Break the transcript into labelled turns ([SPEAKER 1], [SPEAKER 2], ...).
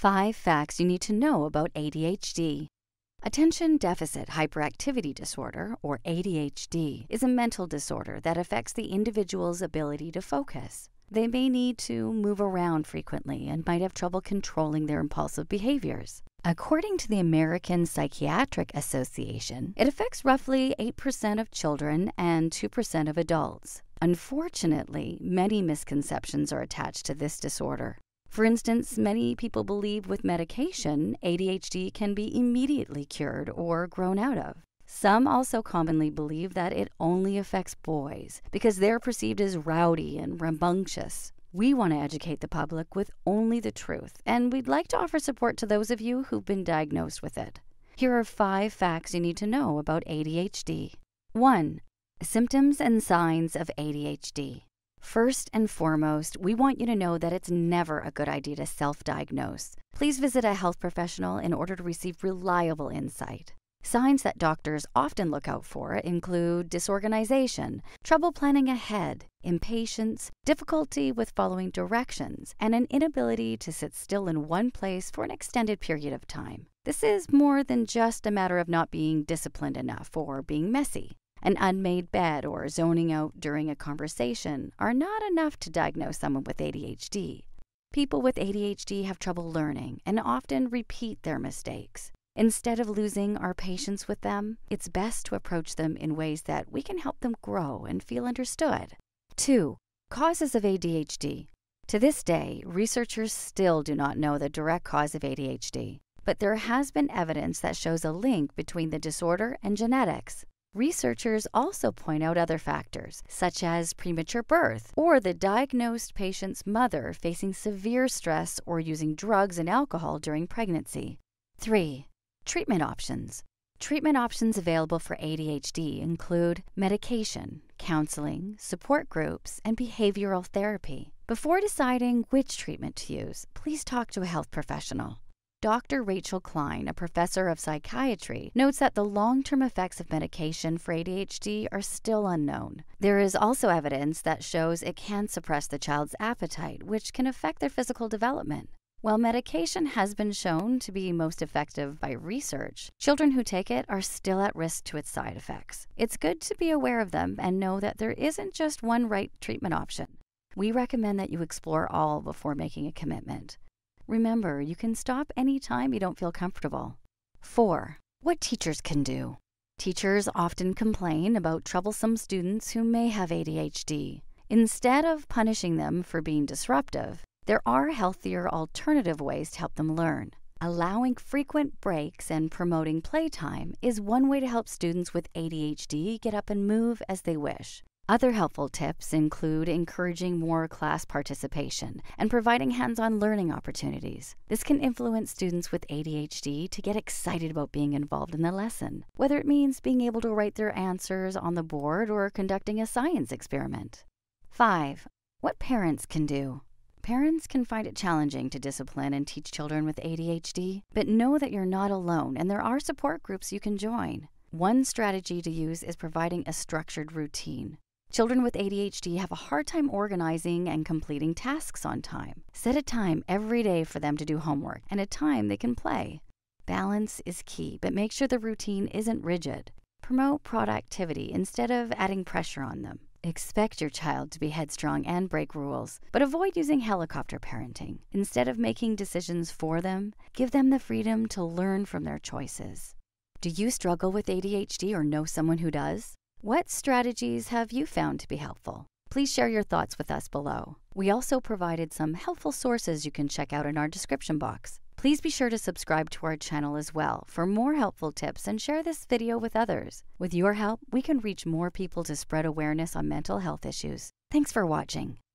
[SPEAKER 1] 5 facts you need to know about ADHD. Attention Deficit Hyperactivity Disorder, or ADHD, is a mental disorder that affects the individual's ability to focus. They may need to move around frequently and might have trouble controlling their impulsive behaviors. According to the American Psychiatric Association, it affects roughly 8% of children and 2% of adults. Unfortunately, many misconceptions are attached to this disorder. For instance, many people believe with medication, ADHD can be immediately cured or grown out of. Some also commonly believe that it only affects boys because they're perceived as rowdy and rambunctious. We want to educate the public with only the truth, and we'd like to offer support to those of you who've been diagnosed with it. Here are 5 facts you need to know about ADHD. 1. Symptoms and signs of ADHD. First and foremost, we want you to know that it's never a good idea to self-diagnose. Please visit a health professional in order to receive reliable insight. Signs that doctors often look out for include disorganization, trouble planning ahead, impatience, difficulty with following directions, and an inability to sit still in one place for an extended period of time. This is more than just a matter of not being disciplined enough or being messy. An unmade bed or zoning out during a conversation are not enough to diagnose someone with ADHD. People with ADHD have trouble learning and often repeat their mistakes. Instead of losing our patience with them, it's best to approach them in ways that we can help them grow and feel understood. 2. Causes of ADHD. To this day, researchers still do not know the direct cause of ADHD, but there has been evidence that shows a link between the disorder and genetics. Researchers also point out other factors, such as premature birth or the diagnosed patient's mother facing severe stress or using drugs and alcohol during pregnancy. 3. Treatment options. Treatment options available for ADHD include medication, counseling, support groups, and behavioral therapy. Before deciding which treatment to use, please talk to a health professional. Dr. Rachel Klein, a professor of psychiatry, notes that the long-term effects of medication for ADHD are still unknown. There is also evidence that shows it can suppress the child's appetite, which can affect their physical development. While medication has been shown to be most effective by research, children who take it are still at risk to its side effects. It's good to be aware of them and know that there isn't just one right treatment option. We recommend that you explore all before making a commitment. Remember, you can stop anytime you don't feel comfortable. 4. What teachers can do. Teachers often complain about troublesome students who may have ADHD. Instead of punishing them for being disruptive, there are healthier alternative ways to help them learn. Allowing frequent breaks and promoting playtime is one way to help students with ADHD get up and move as they wish. Other helpful tips include encouraging more class participation and providing hands-on learning opportunities. This can influence students with ADHD to get excited about being involved in the lesson, whether it means being able to write their answers on the board or conducting a science experiment. 5. What parents can do. Parents can find it challenging to discipline and teach children with ADHD, but know that you're not alone and there are support groups you can join. One strategy to use is providing a structured routine. Children with ADHD have a hard time organizing and completing tasks on time. Set a time every day for them to do homework and a time they can play. Balance is key, but make sure the routine isn't rigid. Promote productivity instead of adding pressure on them. Expect your child to be headstrong and break rules, but avoid using helicopter parenting. Instead of making decisions for them, give them the freedom to learn from their choices. Do you struggle with ADHD or know someone who does? What strategies have you found to be helpful? Please share your thoughts with us below. We also provided some helpful sources you can check out in our description box. Please be sure to subscribe to our channel as well for more helpful tips and share this video with others. With your help, we can reach more people to spread awareness on mental health issues. Thanks for watching.